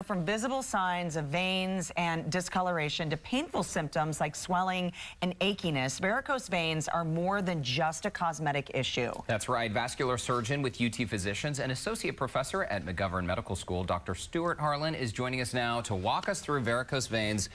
from visible signs of veins and discoloration to painful symptoms like swelling and achiness, varicose veins are more than just a cosmetic issue. That's right. Vascular surgeon with UT Physicians and associate professor at McGovern Medical School, Dr. Stuart Harlan, is joining us now to walk us through varicose veins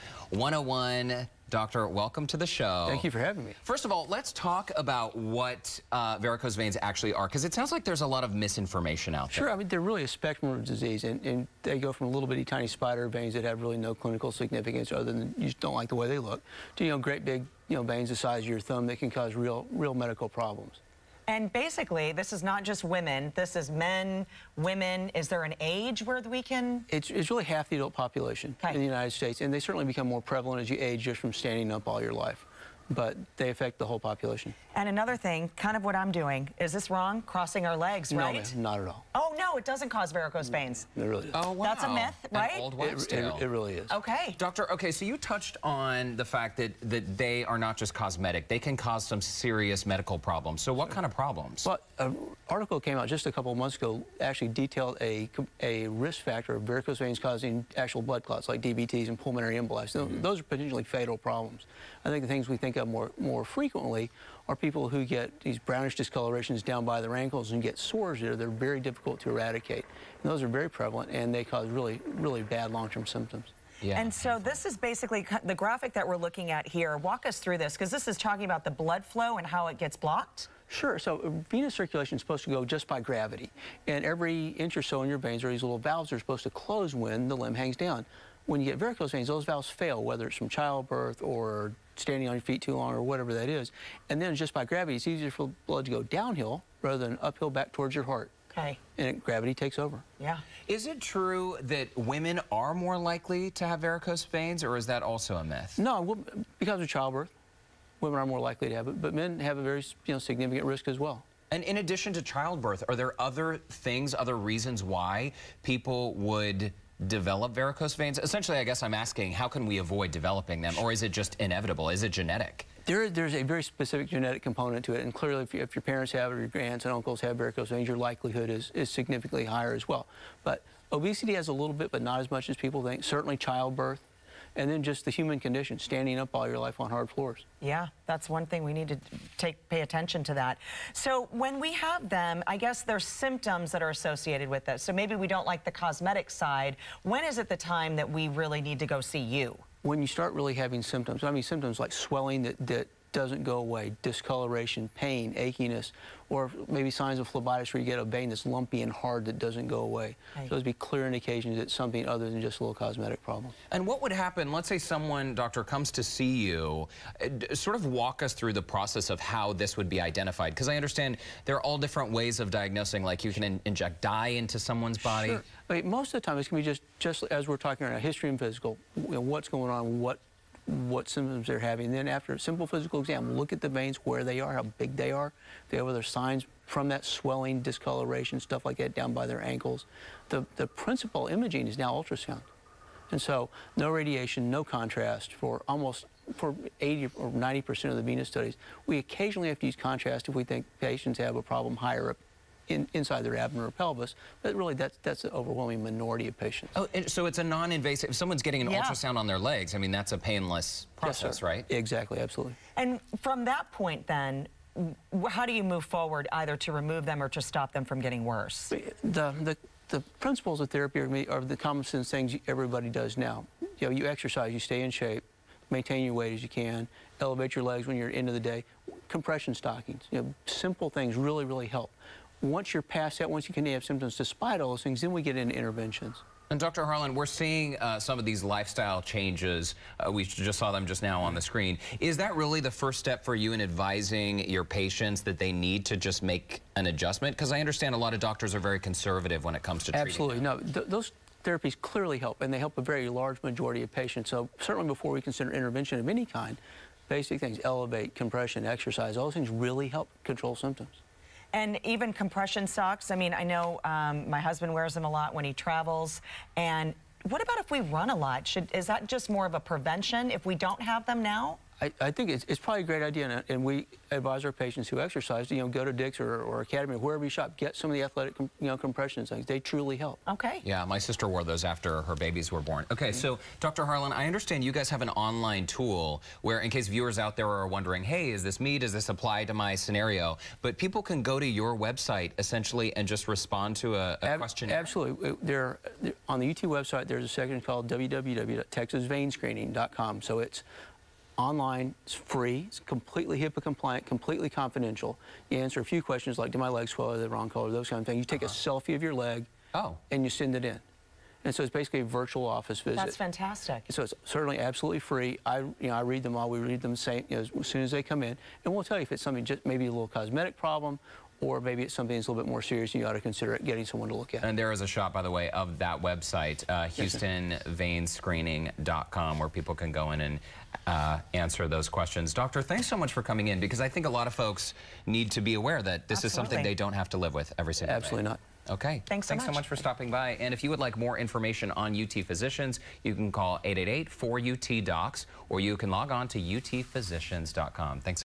101. Doctor, welcome to the show. Thank you for having me. First of all, let's talk about what varicose veins actually are, because it sounds like there's a lot of misinformation out there. Sure, I mean, they're really a spectrum of disease, and they go from little bitty tiny spider veins that have really no clinical significance other than you just don't like the way they look, to, great big, veins the size of your thumb that can cause real medical problems. And basically, this is not just women, this is men, women. Is there an age where we can? It's really half the adult population in the United States, and they certainly become more prevalent as you age just from standing up all your life. But they affect the whole population. And another thing, kind of what I'm doing, is this wrong? Crossing our legs, right? No, ma'am, not at all. Oh, no, it doesn't cause varicose veins. It really does. Oh, wow. That's a myth, right? An old wives' tale. It really is. Okay. Doctor, okay, so you touched on the fact that they are not just cosmetic. They can cause some serious medical problems. So what kind of problems? Well, an article came out just a couple of months ago actually detailed a risk factor of varicose veins causing actual blood clots like DVTs and pulmonary emboli. Those are potentially fatal problems. I think the things we think of more frequently are people who get these brownish discolorations down by their ankles and get sores there. They're very difficult to eradicate. And those are very prevalent, and they cause really bad long-term symptoms. Yeah. And so this is basically the graphic that we're looking at here. Walk us through this, because this is talking about the blood flow and how it gets blocked. Sure. So venous circulation is supposed to go just by gravity. And every inch or so in your veins are these little valves that are supposed to close when the limb hangs down. When you get varicose veins, those valves fail, whether it's from childbirth or standing on your feet too long or whatever that is. And then just by gravity, it's easier for blood to go downhill rather than uphill back towards your heart. Okay. And gravity takes over. Yeah. Is it true that women are more likely to have varicose veins, or is that also a myth? No, because of childbirth, women are more likely to have it, but men have a very significant risk as well. And in addition to childbirth, are there other things, other reasons why people would develop varicose veins? Essentially, I guess I'm asking, how can we avoid developing them, or is it just inevitable? Is it genetic? There's a very specific genetic component to it, and clearly if your parents have it or your aunts and uncles have varicose veins, your likelihood is significantly higher as well. But obesity has a little bit, but not as much as people think. Certainly childbirth, and then just the human condition, standing up all your life on hard floors. Yeah, that's one thing we need to pay attention to that. So when we have them, I guess there's symptoms that are associated with this. So maybe we don't like the cosmetic side. When is it the time that we really need to go see you? When you start really having symptoms, I mean symptoms like swelling that doesn't go away, discoloration, pain, achiness, or maybe signs of phlebitis where you get a vein that's lumpy and hard that doesn't go away. Right. So those would be clear indications that it's something other than just a little cosmetic problem. And what would happen, let's say someone, doctor, comes to see you, sort of walk us through the process of how this would be identified, because I understand there are all different ways of diagnosing, like you can inject dye into someone's body. Sure. I mean, most of the time it's going to be just as we're talking about history and physical, what's going on, what symptoms they're having. And then after a simple physical exam, look at the veins, where they are, how big they are. If they have other signs from that swelling, discoloration, stuff like that down by their ankles. The principal imaging is now ultrasound. And so no radiation, no contrast for 80 or 90% of the venous studies. We occasionally have to use contrast if we think patients have a problem higher up inside their abdomen or pelvis, but really that's the overwhelming minority of patients. Oh, so it's a non-invasive, if someone's getting an ultrasound on their legs, I mean, that's a painless process, yes, right? Exactly, absolutely. And from that point then, how do you move forward either to remove them or to stop them from getting worse? The principles of therapy are the common sense things everybody does now. You exercise, you stay in shape, maintain your weight as you can, elevate your legs when you're at the end of the day, compression stockings, simple things really help. Once you're past that, once you can have symptoms despite all those things, then we get into interventions. And Dr. Harlan, we're seeing some of these lifestyle changes. We just saw them just now on the screen. Is that really the first step for you in advising your patients that they need to just make an adjustment? Because I understand a lot of doctors are very conservative when it comes to treating. Absolutely. No, those therapies clearly help, and they help a very large majority of patients. So certainly before we consider intervention of any kind, basic things, elevate, compression, exercise, all those things really help control symptoms. And even compression socks. I mean, I know my husband wears them a lot when he travels. And what about if we run a lot? Is that just more of a prevention if we don't have them now? I think it's probably a great idea, and we advise our patients who exercise, go to Dick's or Academy or wherever you shop, get some of the athletic, compression things. They truly help. Okay. Yeah, my sister wore those after her babies were born. Okay, so Dr. Harlan, I understand you guys have an online tool where, in case viewers out there are wondering, hey, is this me? Does this apply to my scenario? But people can go to your website essentially and just respond to a questionnaire. Absolutely. On the UT website, there's a section called www.texasveinscreening.com. So it's online, it's free, it's completely HIPAA compliant, completely confidential. You answer a few questions like, do my legs swell, are they the wrong color, those kind of things. You take a selfie of your leg and you send it in. And so it's basically a virtual office visit. That's fantastic. So it's certainly absolutely free. I read them all. We read them as soon as they come in. And we'll tell you if it's something just maybe a little cosmetic problem, or maybe it's something that's a little bit more serious and you ought to consider getting someone to look at. And there is a shop, by the way, of that website, HoustonVeinsScreening.com, where people can go in and answer those questions. Doctor, thanks so much for coming in, because I think a lot of folks need to be aware that this is something they don't have to live with every single day. Absolutely not. Okay. Thanks so much for stopping by. And if you would like more information on UT Physicians, you can call 888-4UT-DOCS, or you can log on to utphysicians.com. Thanks.